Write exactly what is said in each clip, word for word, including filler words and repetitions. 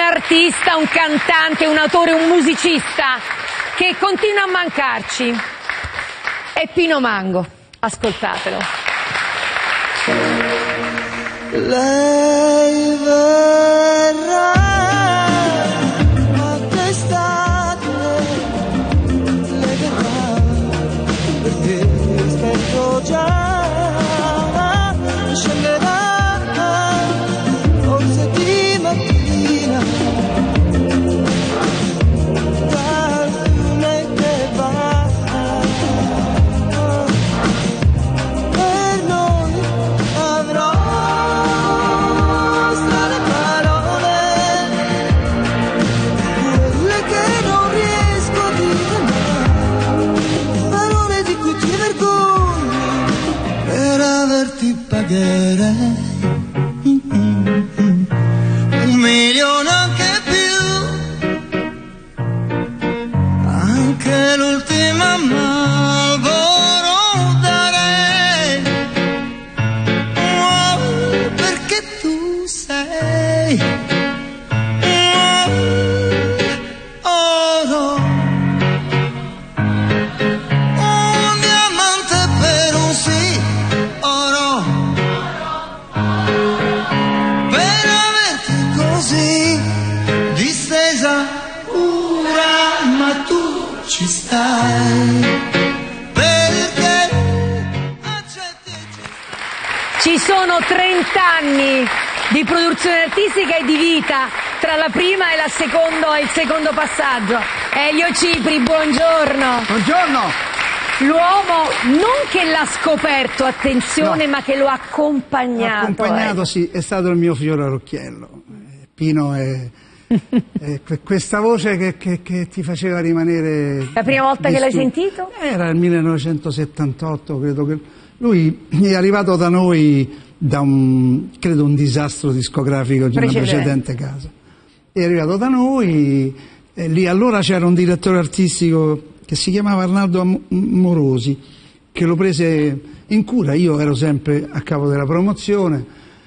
artista, un cantante, un autore, un musicista che continua a mancarci. È Pino Mango. Ascoltatelo. Lei verrà a quest'estate, lei verrà perché aspetto già, scenderà forse di mattina dal fiume che va. Per noi avrò strane parole, quelle che non riesco a dire mai, parole di cui ti vergogni, per averti pagherei un milione anche più, anche l'ultima Marlboro darei, oh, perché tu sei oh, oro, un diamante per un sì, oro, per averti così distesa pura, ma tu ci stai, perché accetti. Ci sono trent'anni di produzione artistica e di vita tra la prima e la secondo, e il secondo passaggio. Elio Cipri, buongiorno. Buongiorno. L'uomo non che l'ha scoperto, attenzione, No. ma che lo ha accompagnato. Accompagnato, eh. sì, è stato il mio fiore all'occhiello. Eh, Pino è, è que- questa voce che, che- che ti faceva rimanere... La prima volta di che l'hai stu- sentito? Era nel millenovecentosettantotto, credo che... Lui è arrivato da noi da un, credo, un disastro discografico di una Precedente. precedente casa. È arrivato da noi, e lì allora c'era un direttore artistico che si chiamava Arnaldo Am- Morosi, che lo prese in cura. Io ero sempre a capo della promozione.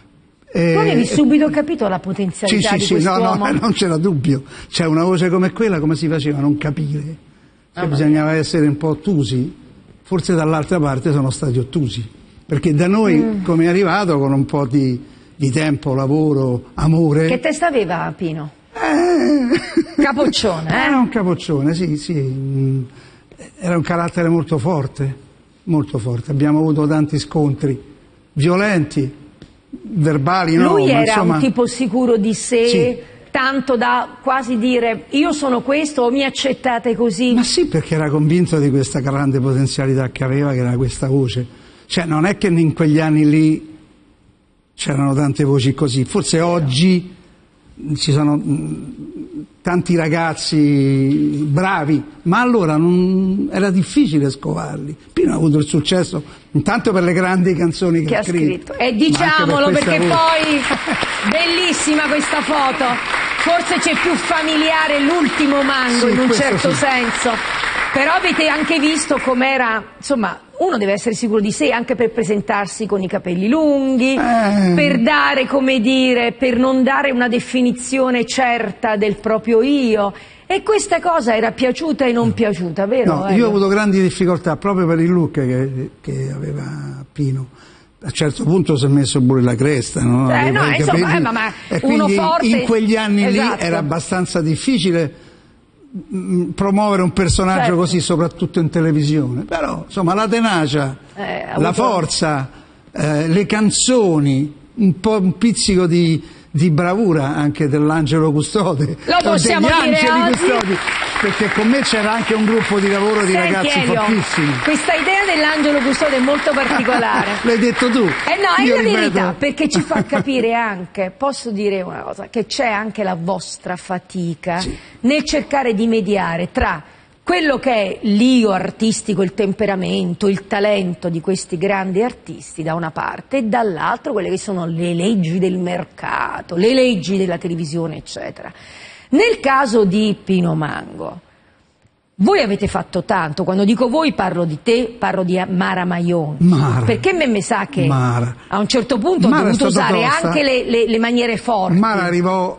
E, Tu avevi e- subito capito la sì, potenzialità sì, di sì, no, quest'uomo? no, non c'era dubbio. C'è una voce come quella, come si faceva a non capire? Cioè, Ah, bisognava essere un po' ottusi. Forse dall'altra parte sono stati ottusi, perché da noi, Mm. come è arrivato, con un po' di, di tempo, lavoro, amore... Che testa aveva Pino? Eh, Capoccione, eh? Era un capoccione, sì, sì. Mm, Era un carattere molto forte, molto forte. Abbiamo avuto tanti scontri violenti, verbali, no? Lui ma era insomma... un tipo sicuro di sé, Sì. tanto da quasi dire io sono questo o mi accettate così. Ma sì, perché era convinto di questa grande potenzialità che aveva, che era questa voce. Cioè, non è che in quegli anni lì c'erano tante voci così. Forse oggi ci sono mh, tanti ragazzi bravi, ma allora non, era difficile scovarli. Pino ha avuto il successo intanto per le grandi canzoni che, che ha scritto. E ma diciamolo anche per perché questa voce. poi bellissima questa foto. Forse c'è più familiare l'ultimo Mango, Sì, in un questo certo sì. senso. Però avete anche visto com'era, insomma, uno deve essere sicuro di sé anche per presentarsi con i capelli lunghi, Eh. per dare, come dire, per non dare una definizione certa del proprio io. E questa cosa era piaciuta e non piaciuta, vero? No, Elio? io ho avuto grandi difficoltà proprio per il look che, che aveva Pino. A un certo punto si è messo pure la cresta, no? Eh, Aveva no, i insomma, capelli- eh, ma- ma e uno quindi forte- in quegli anni Esatto. lì era abbastanza difficile mh, promuovere un personaggio Certo. così, soprattutto in televisione. Però, insomma, la tenacia, Eh, ha la avuto- forza, eh, le canzoni, un po' un pizzico di, di bravura anche dell'Angelo Custode. Lo o possiamo degli dire Angeli oggi? Custodi, perché con me c'era anche un gruppo di lavoro di Senti, ragazzi Elio, fortissimi. questa idea dell'angelo custode è molto particolare. L'hai detto tu. Eh no, è Io la ripeto- verità, perché ci fa capire anche, posso dire una cosa, che c'è anche la vostra fatica Sì. nel cercare di mediare tra quello che è l'io artistico, il temperamento, il talento di questi grandi artisti da una parte e dall'altro quelle che sono le leggi del mercato, le leggi della televisione, eccetera. Nel caso di Pino Mango, Voi avete fatto tanto, quando dico voi parlo di te, parlo di Mara Maione. Mara. Perché me mi sa che Mara. a un certo punto Mara ho dovuto usare tosta. anche le, le, le maniere forti. Mara arrivò,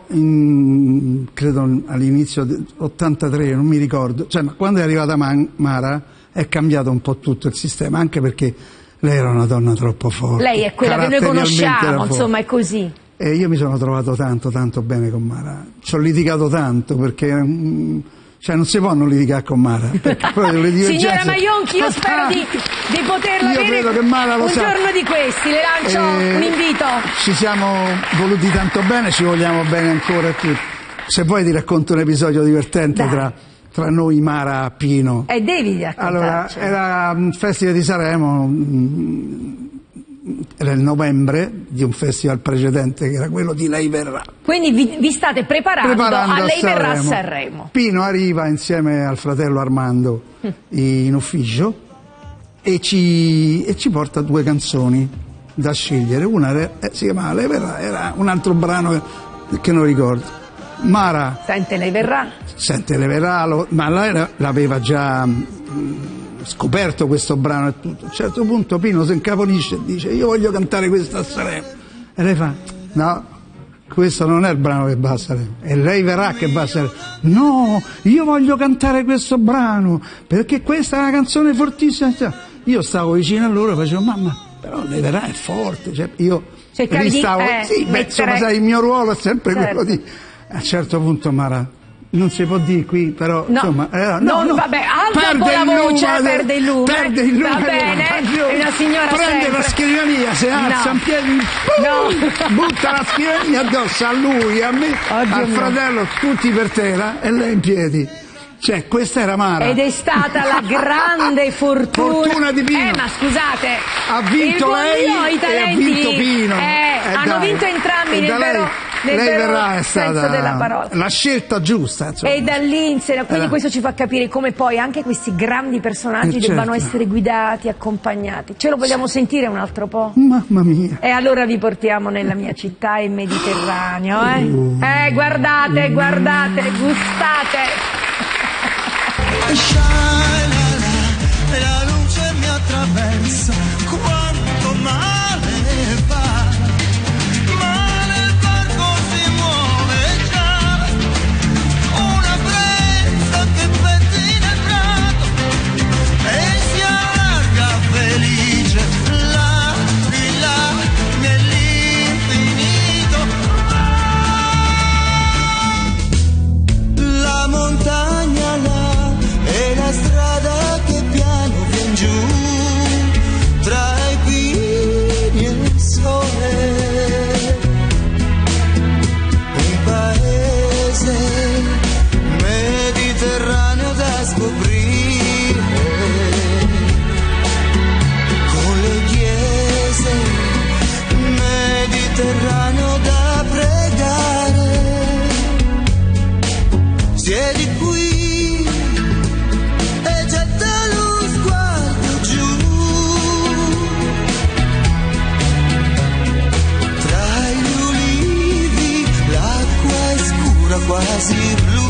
in, credo all'inizio dell'ottantatré, non mi ricordo, cioè, quando è arrivata Man- Mara è cambiato un po' tutto il sistema, anche perché lei era una donna troppo forte. Lei è quella che noi conosciamo, insomma è così. E io mi sono trovato tanto, tanto bene con Mara. Ci ho litigato tanto perché... Mm, cioè non si può non litigare con Mara. Signora Maionchi, io spero di, di poterla io avere credo che Mara lo un sa. giorno di questi, le lancio eh, un invito. Ci siamo voluti tanto bene, ci vogliamo bene ancora tutti. Se vuoi ti racconto un episodio divertente tra, tra noi, Mara e Pino. E devi raccontarci. Allora, era un festival di Sanremo, era il novembre di un festival precedente che era quello di Lei Verrà. Quindi vi, vi state preparando, preparando a Lei a Verrà a Sanremo. Sanremo. Pino arriva insieme al fratello Armando mm. in ufficio e ci, e ci porta due canzoni da scegliere. Una era, eh, si chiamava Lei Verrà, era un altro brano che, che non ricordo. Mara Sente Lei Verrà. Sente Lei Verrà, lo, ma lei l'aveva già mh, scoperto questo brano e tutto. A un certo punto Pino si incaponisce e dice: io voglio cantare questa a Sanremo. E lei fa: no, questo non è il brano che va a Sanremo, è Lei Verrà che va a Sanremo. No, io voglio cantare questo brano perché questa è una canzone fortissima. Io stavo vicino a loro e facevo: mamma, però Lei Verrà è forte. Cioè, io cercavi di stavo, eh, sì, beh, mettere... insomma, sai, il mio ruolo è sempre certo. quello di... A un certo punto Mara, non si può dire qui, però no, insomma, eh, no, no, no, vabbè, alza un po' la voce, lume, perde il lume, perde il lume, va bene, è una signora prende sempre. la scrivania, se alza no. in piedi, no. butta la scrivania addosso a lui, a me, Oddio al mio. fratello, tutti per terra e lei in piedi. Cioè, questa era Mara. Ed è stata la grande fortuna. Fortuna di Pino. Eh, ma scusate. Ha vinto lei Dio, i talenti, e ha vinto Pino. Eh, eh, hanno dai. vinto entrambi nel lei, vero, nel lei vero verrà, è senso stata della parola. La scelta giusta. Insomma. E da lì in sera, quindi eh. questo ci fa capire come poi anche questi grandi personaggi eh, debbano certo. essere guidati, accompagnati. Ce lo vogliamo sentire un altro po'? Mamma mia. E allora vi portiamo nella mia città in Mediterraneo, eh? Uh. Eh, guardate, guardate, gustate. La luce mi attraversa, quanto male fa, ma nel parco si muove già una brezza che pettina il prato e si allarga felice là di là nell'infinito. La montagna là e la strada che piano vien giù tra i pini e il sole, un paese mediterraneo da scoprire, con le chiese, mediterraneo da pregare. Siedi qui quasi blu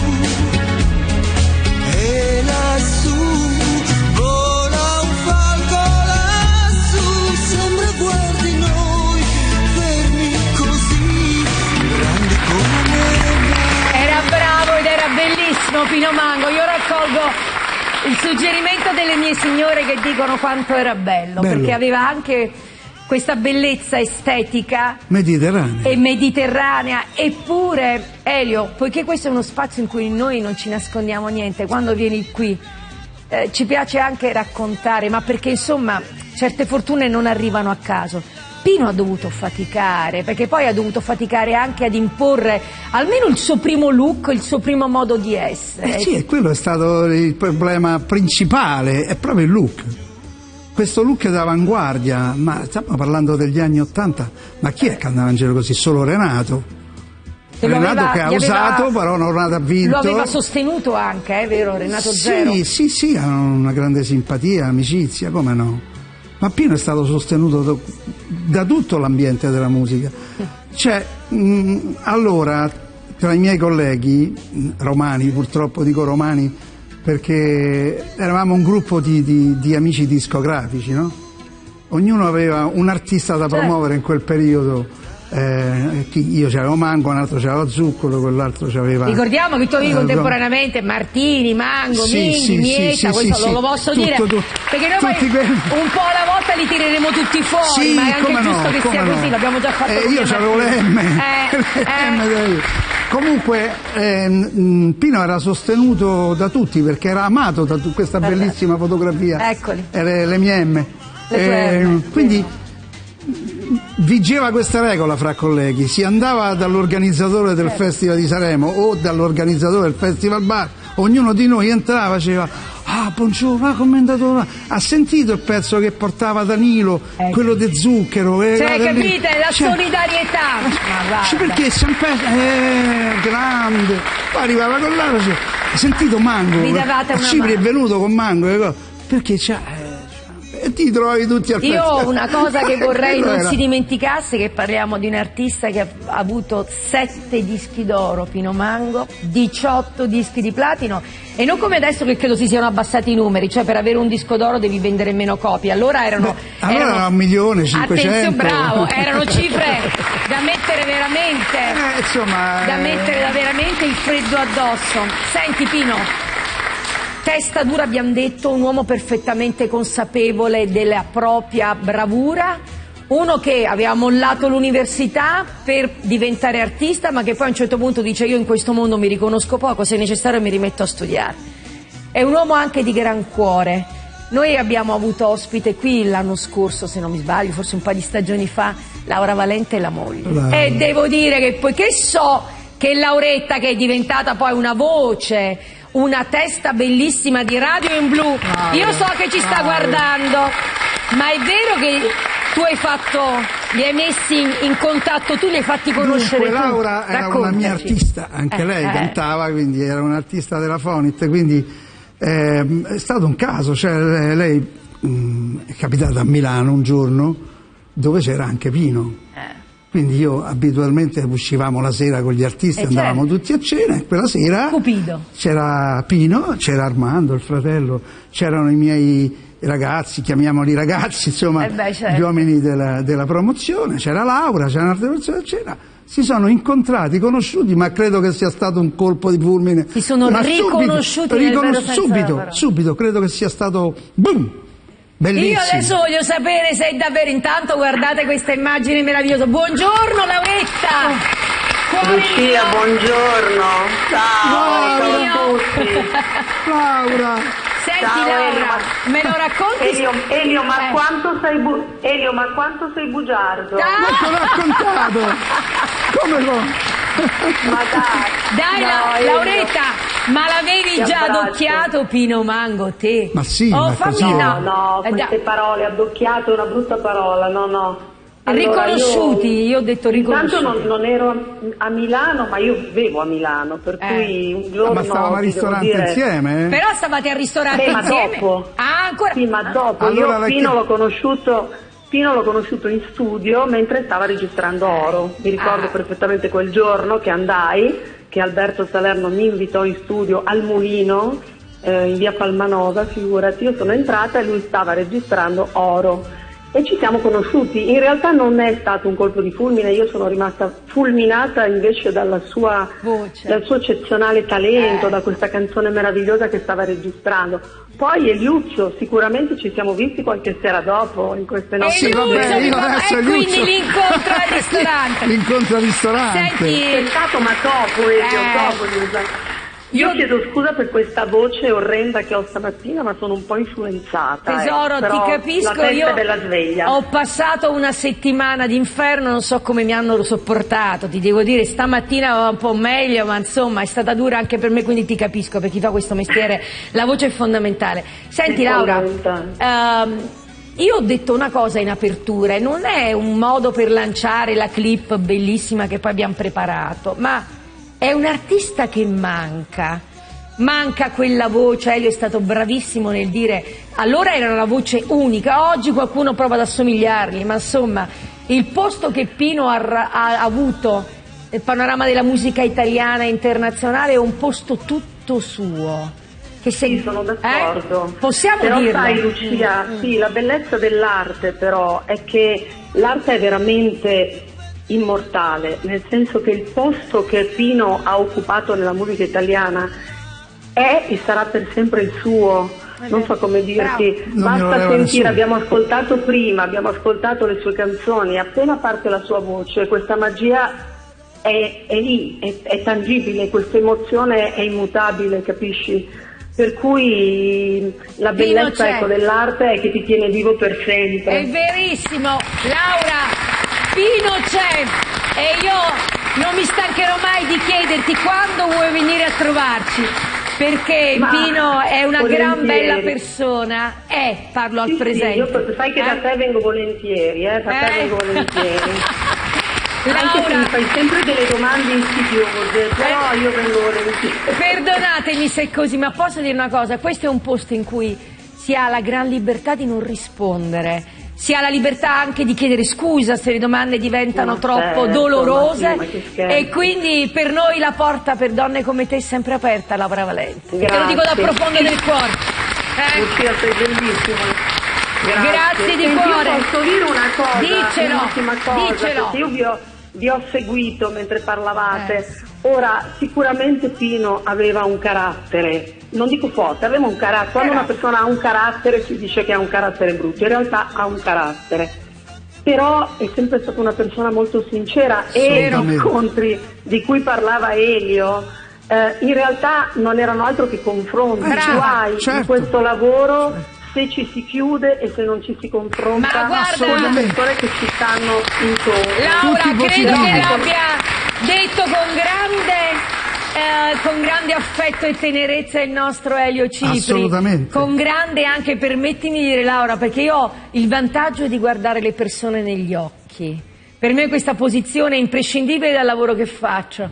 e lassù vola un falco, lassù sembra guardi noi fermi così grandi come me. Era bravo ed era bellissimo Pino Mango. Io raccolgo il suggerimento delle mie signore che dicono quanto era bello, bello. Perché aveva anche questa bellezza estetica mediterranea e mediterranea. Eppure, Elio, poiché questo è uno spazio in cui noi non ci nascondiamo niente, quando vieni qui eh, ci piace anche raccontare, ma perché insomma certe fortune non arrivano a caso. Pino ha dovuto faticare, perché poi ha dovuto faticare anche ad imporre almeno il suo primo look, il suo primo modo di essere. Eh sì, e quello è stato il problema principale, è proprio il look. Questo look d'avanguardia, ma stiamo parlando degli anni Ottanta, ma chi è che andava in giro così? Solo Renato. Che Renato aveva, che ha aveva, usato, però non ha vinto. Lo aveva sostenuto anche, è vero, Renato sì, Zero? Sì, sì, hanno una grande simpatia, amicizia, come no? Ma Pino è stato sostenuto da, da tutto l'ambiente della musica. Cioè, mh, allora, tra i miei colleghi, romani, purtroppo dico romani, perché eravamo un gruppo di, di, di amici discografici, no? Ognuno aveva un artista da promuovere in quel periodo. Eh, io c'avevo Mango, un altro c'aveva Zuccolo, quell'altro c'aveva. Ricordiamo che tu avevi eh, contemporaneamente Martini, Mango, sì, Minghi, sì, Mieta, sì, questo sì, lo, lo posso tutto, dire tutto, perché noi poi quelli... un po' alla volta li tireremo tutti fuori, sì, ma è anche come giusto no, che sia no. così, l'abbiamo già fatto. Eh, io c'avevo le M, eh, le M comunque eh, Pino era sostenuto da tutti perché era amato da questa bellissima fotografia. Eccoli. Le, le mie M. Le eh, M, quindi vigeva questa regola fra colleghi, si andava dall'organizzatore del certo. Festival di Sanremo o dall'organizzatore del Festival Bar, ognuno di noi entrava e diceva: ah, buongiorno, ah, commentatore, ha sentito il pezzo che portava Danilo, ecco. quello di Zucchero? Eh, cioè, capite, lì. la cioè, solidarietà. Ma cioè, perché sempre eh, grande, poi arrivava con l'altro, cioè, ha sentito Mango? Mi davate una Cipri è venuto con Mango, perché c'ha... e ti trovi tutti al Io ho una cosa che vorrei non era. si dimenticasse, che parliamo di un artista che ha avuto sette dischi d'oro, Pino Mango, diciotto dischi di platino, e non come adesso che credo si siano abbassati i numeri, cioè per avere un disco d'oro devi vendere meno copie, allora erano... Beh, allora erano era un milione, cinquecento. Attenzione, bravo, erano cifre da mettere veramente, eh, insomma, da mettere da veramente il freddo addosso. Senti Pino, testa dura, abbiamo detto, un uomo perfettamente consapevole della propria bravura, uno che aveva mollato l'università per diventare artista, ma che poi a un certo punto dice: io in questo mondo mi riconosco poco, se necessario mi rimetto a studiare. È un uomo anche di gran cuore. Noi abbiamo avuto ospite qui l'anno scorso, se non mi sbaglio, forse un paio di stagioni fa, Laura Valente e la moglie. Laura. E devo dire che poiché so che Lauretta, che è diventata poi una voce, una testa bellissima di Radio in Blu, Laura, io so che ci sta Laura. guardando, ma è vero che tu hai fatto, li hai messi in, in contatto, tu li hai fatti conoscere. Dunque, Laura era una mia artista, anche eh, lei eh. cantava, quindi era un'artista della Fonit, quindi eh, è stato un caso, cioè lei mh, è capitata a Milano un giorno dove c'era anche Pino. Eh. Quindi io abitualmente uscivamo la sera con gli artisti, e andavamo certo. tutti a cena, e quella sera Cupido. C'era Pino, c'era Armando, il fratello, c'erano i miei ragazzi, chiamiamoli ragazzi, insomma, eh beh, certo. gli uomini della, della promozione, c'era Laura, c'era un'altra persona, c'era. Si sono incontrati, conosciuti, ma credo che sia stato un colpo di fulmine. Si sono ma riconosciuti subito, nel vero senso subito, subito, credo che sia stato boom! Bellissimo. Io adesso voglio sapere se è davvero, intanto guardate questa immagine meravigliosa. Buongiorno Lauretta! Lucia, buongiorno. Ciao, Laura. ciao a tutti. Laura. Senti Ciao, Laura, Elio, ma... me lo racconti? Elio, Elio ma eh. quanto sei bu... Elio, ma quanto sei bugiardo? Ah. Ma te l'ho raccontato! Come lo? Ma dai! Dai no, la, Elio. Lauretta, ma l'avevi Ti già abbraccio. Adocchiato Pino Mango, te? Ma sì, oh, ma fammi così no, no, no, queste parole, addocchiato è una brutta parola, no, no. Allora, riconosciuti, io, io ho detto riconosciuti. Intanto non, non ero a, a Milano, ma io vivevo a Milano, per eh. cui un giorno... Ma stavamo al ristorante dire... insieme? Eh? Però stavate al ristorante Beh, ma insieme? dopo. Ah, ancora? Sì, ma dopo. Allora io Pino l'ho conosciuto... Pino l'ho conosciuto in studio mentre stava registrando Oro. Mi ricordo ah. perfettamente quel giorno che andai, che Alberto Salerno mi invitò in studio al Mulino, eh, in via Palmanova, figurati. Io sono entrata e lui stava registrando Oro. E ci siamo conosciuti. In realtà non è stato un colpo di fulmine, io sono rimasta fulminata invece dalla sua, dal suo eccezionale talento, eh. da questa canzone meravigliosa che stava registrando. Poi Eliuzzo, sicuramente ci siamo visti qualche sera dopo in queste nostre... Sì, vabbè, io adesso e quindi l'incontro al ristorante. L'incontro al ristorante. Senti... È stato ma dopo, Elio, eh. dopo, Elio. Io chiedo scusa per questa voce orrenda che ho stamattina, ma sono un po' influenzata. Tesoro, eh, ti capisco, la io della sveglia. Ho passato una settimana d'inferno, non so come mi hanno sopportato, ti devo dire, stamattina va un po' meglio, ma insomma è stata dura anche per me, quindi ti capisco, per chi fa questo mestiere la voce è fondamentale. Senti Laura, ehm, io ho detto una cosa in apertura, e non è un modo per lanciare la clip bellissima che poi abbiamo preparato, ma... è un artista che manca, manca quella voce. Elio è stato bravissimo nel dire, allora era una voce unica, oggi qualcuno prova ad assomigliargli, ma insomma il posto che Pino ha, ha avuto nel panorama della musica italiana e internazionale è un posto tutto suo. Che se... Sì, sono d'accordo. Eh? Possiamo però dirlo? sai Lucia, mm. sì, la bellezza dell'arte però è che l'arte è veramente immortale, nel senso che il posto che Pino ha occupato nella musica italiana è e sarà per sempre il suo. Non so come dirti, basta sentire, abbiamo ascoltato prima, abbiamo ascoltato le sue canzoni, appena parte la sua voce, questa magia è, è lì, è, è tangibile, questa emozione è immutabile, capisci? Per cui la bellezza ecco, dell'arte è che ti tiene vivo per sempre. È verissimo, Laura, Pino c'è e io non mi stancherò mai di chiederti quando vuoi venire a trovarci, perché Ma Pino è una gran bella persona, è, parlo sì, al presente. Sì, io sai che eh? da te vengo volentieri, eh, da eh? te vengo volentieri. Laura, anche se mi fai sempre delle domande insidiose, però eh, io vengo volentieri. Perdonatemi se è così, ma posso dire una cosa, questo è un posto in cui si ha la gran libertà di non rispondere, si ha la libertà anche di chiedere scusa se le domande diventano ma troppo certo, dolorose, e quindi per noi la porta per donne come te è sempre aperta, Laura Valente. Te lo dico da profondo del cuore. Eh? Lucia, sei bellissima. Grazie, Grazie di Senti, cuore. Io posso dire una cosa, Dicelo, un'ultima cosa, dicelo. Perché io vi ho, vi ho seguito mentre parlavate. Eh. Ora, sicuramente Pino aveva un carattere, non dico forte, aveva un carattere. Quando una persona ha un carattere si dice che ha un carattere brutto, in realtà ha un carattere. Però è sempre stata una persona molto sincera e i incontri di cui parlava Elio, eh, in realtà non erano altro che confronti. Eh, tu hai certo. in questo lavoro... se ci si chiude e se non ci si confronta, sono le persone che ci stanno intorno. Laura, credo che l'abbia detto con grande, eh, con grande affetto e tenerezza il nostro Elio Cipri. Assolutamente. Con grande anche, permettimi di dire, Laura, perché io ho il vantaggio di guardare le persone negli occhi. Per me questa posizione è imprescindibile dal lavoro che faccio.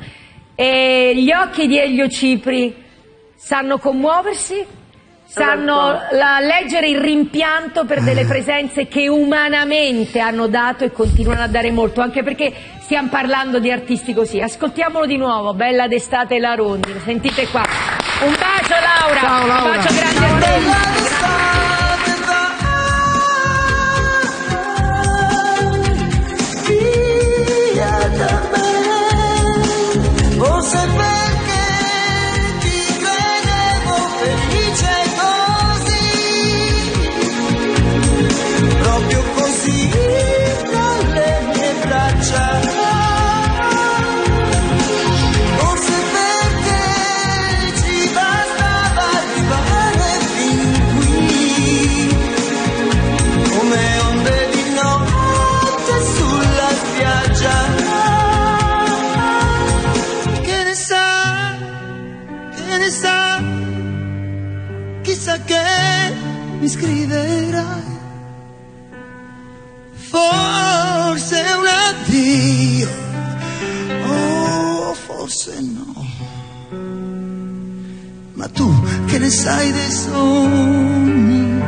E gli occhi di Elio Cipri sanno commuoversi, sanno la, leggere il rimpianto per delle presenze che umanamente hanno dato e continuano a dare molto, anche perché stiamo parlando di artisti così. Ascoltiamolo di nuovo, Bella d'estate la rondine, sentite qua. Un bacio Laura, Ciao, Laura. Un bacio grande a te. Mi scriverai forse un addio, oh forse no, ma tu che ne sai dei sogni,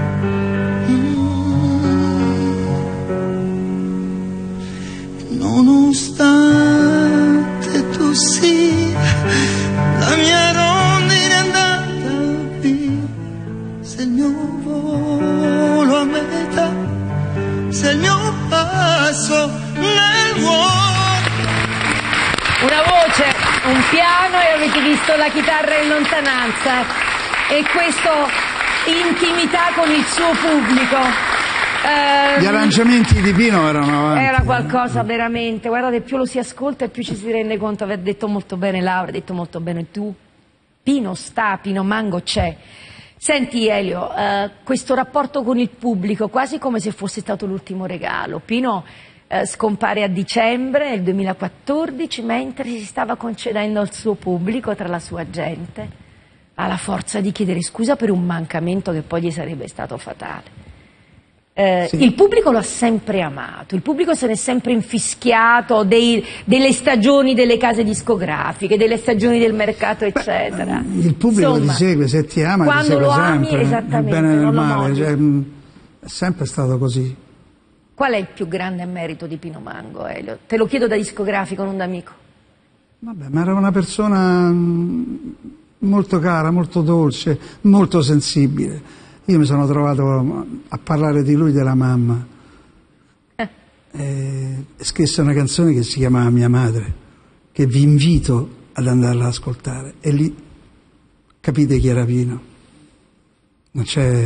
mm. nonostante tu sia la mia rondine andata via, se il mio volo a metà, se il mio passo nel vuoto. Una voce, un piano e avete visto la chitarra in lontananza, e questo intimità con il suo pubblico. Eh, Gli arrangiamenti di Pino erano avanti. Era qualcosa veramente, guardate, più lo si ascolta e più ci si rende conto. Aver detto molto bene Laura, hai detto molto bene tu. Pino sta, Pino Mango c'è. Senti Elio, eh, questo rapporto con il pubblico, quasi come se fosse stato l'ultimo regalo. Pino eh, scompare a dicembre del duemilaquattordici, mentre si stava concedendo al suo pubblico, tra la sua gente, ha la forza di chiedere scusa per un mancamento che poi gli sarebbe stato fatale. Eh, sì. Il pubblico lo ha sempre amato, il pubblico se n'è sempre infischiato dei, delle stagioni delle case discografiche, delle stagioni del mercato, eccetera. Beh, il pubblico Insomma, ti segue, se ti ama quando ti segue lo sempre, ami, esattamente, il bene e il non lo male, cioè, molli. è sempre stato così. Qual è il più grande merito di Pino Mango, Elio? Te lo chiedo da discografico, non da amico. Vabbè, ma era una persona molto cara, molto dolce, molto sensibile. Io mi sono trovato a parlare di lui, della mamma. Eh. E scrisse una canzone che si chiamava Mia madre, che vi invito ad andarla ad ascoltare. E lì capite chi era Pino. Non c'è...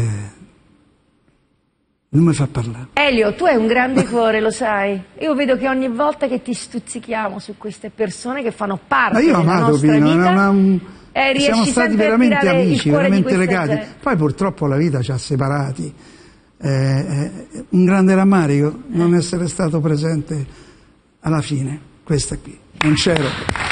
non mi fa parlare. Elio, tu hai un grande cuore, lo sai. Io vedo che ogni volta che ti stuzzichiamo su queste persone che fanno parte Ma io ho della amato nostra Pino, vita, una, un... eh, siamo stati veramente amici, veramente legati. gente. Poi purtroppo la vita ci ha separati. Eh, eh, un grande rammarico eh. non essere stato presente alla fine. Questa qui. Non c'ero.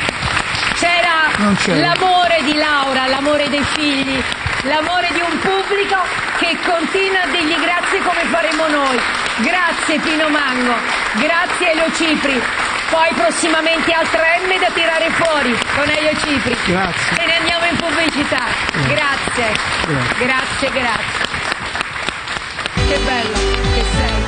C'era l'amore di Laura, l'amore dei figli, l'amore di un pubblico che continua a dirgli grazie come faremo noi. Grazie Pino Mango, grazie Elio Cipri. Poi prossimamente altre M da tirare fuori con Elio Cipri. Grazie. E ne andiamo in pubblicità. Grazie. Grazie, grazie. grazie. Che bello che sei.